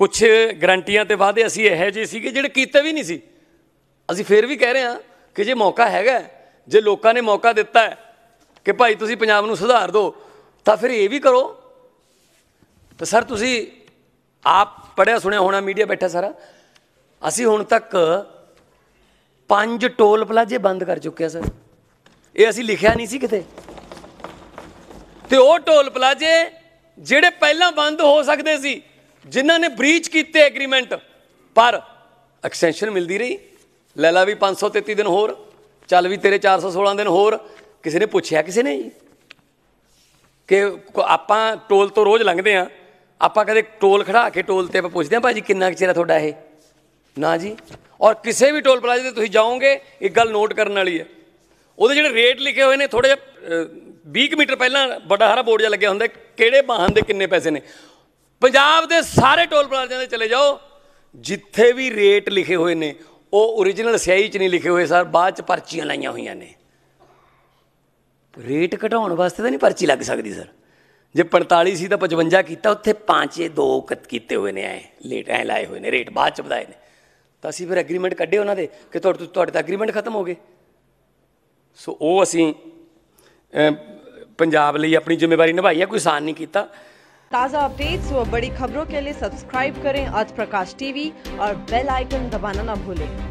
कुछ गारंटियां ते वादे असीं इहो ਜਿਹੇ ਸੀਗੇ ਜਿਹੜੇ ਕੀਤੇ ਵੀ ਨਹੀਂ ਸੀ। ਅਸੀਂ ਫਿਰ ਵੀ ਕਹਿ ਰਹੇ ਹਾਂ कि जे मौका हैगा, जे लोगों ने मौका दिता है कि भाई तुसीं पंजाब नूं सुधार दो तो फिर ये भी करो। तो सर तुसीं आप पढ़िया सुनिया होना, मीडिया बैठा सारा, असीं हुण तक 5 टोल प्लाजे बंद कर चुके हैं सर। ये असीं लिखिया नहीं सी किते। ते वो टोल प्लाजे जिहड़े पहलां बंद हो सकते सी, जिन्हां ने ब्रीच कीते एग्रीमेंट, पर एक्सटेंशन मिलती रही। लै ला भी 533 दिन होर, चल भी तेरे 416 दिन होर। किसी ने पूछया किसी ने कि आपां टोल तो रोज़ लंघते हैं, आपां कदे टोल खड़ा के टोल ते आपां पुछदे हां भाजी किन्ना चिर है तुहाडा ये? ना जी। और किसी भी टोल प्लाजे ते तुसीं जाओगे, एक गल नोट करने वाली है, ਉਹਦੇ ਜਿਹੜੇ ਰੇਟ ਲਿਖੇ ਹੋਏ ਨੇ ਥੋੜ੍ਹਾ ਜਿਹਾ 20 ਮੀਟਰ ਪਹਿਲਾਂ ਬੜਾ ਸਾਰਾ ਬੋਰਡ ਜਿਹਾ ਲੱਗਿਆ ਹੁੰਦਾ ਕਿਹੜੇ ਵਾਹਨ ਦੇ ਕਿੰਨੇ ਪੈਸੇ ਨੇ। ਪੰਜਾਬ ਦੇ ਸਾਰੇ ਟੋਲ ਪਲਾਜ਼ਿਆਂ ਦੇ ਚਲੇ ਜਾਓ, ਜਿੱਥੇ ਵੀ ਰੇਟ ਲਿਖੇ ਹੋਏ ਨੇ ਉਹ ਓਰੀਜਨਲ ਸਿਆਹੀ 'ਚ ਨਹੀਂ ਲਿਖੇ ਹੋਏ ਸਰ, ਬਾਅਦ 'ਚ ਪਰਚੀਆਂ ਲਾਈਆਂ ਹੋਈਆਂ ਨੇ। ਰੇਟ ਘਟਾਉਣ ਵਾਸਤੇ ਤਾਂ ਨਹੀਂ ਪਰਚੀ ਲੱਗ ਸਕਦੀ ਸਰ। ਜੇ 45 ਸੀ ਤਾਂ 55 ਕੀਤਾ, ਉੱਥੇ 5-2 ਕੀਤੇ ਹੋਏ ਨੇ, ਐਂ ਲੇਟ ਐਂ ਲਾਏ ਹੋਏ ਨੇ, ਰੇਟ ਬਾਅਦ 'ਚ ਵਧਾਏ ਨੇ। ਤਾਂ ਅਸੀਂ ਫਿਰ ਐਗਰੀਮੈਂਟ ਕੱਢੇ ਉਹਨਾਂ ਦੇ ਕਿ ਤੁਹਾਡੇ ਤਾਂ ਐਗਰੀਮੈਂਟ ਖਤਮ ਹੋ ਗਏ। ਸੋ ਉਹ ਅਸੀਂ पंजाब ਲਈ अपनी जिम्मेवारी निभाई है, कोई आसान नहीं किया। ताज़ा अपडेट्स व बड़ी खबरों के लिए सब्सक्राइब करें आज प्रकाश टीवी और बेल आइकन दबाना ना भूलें।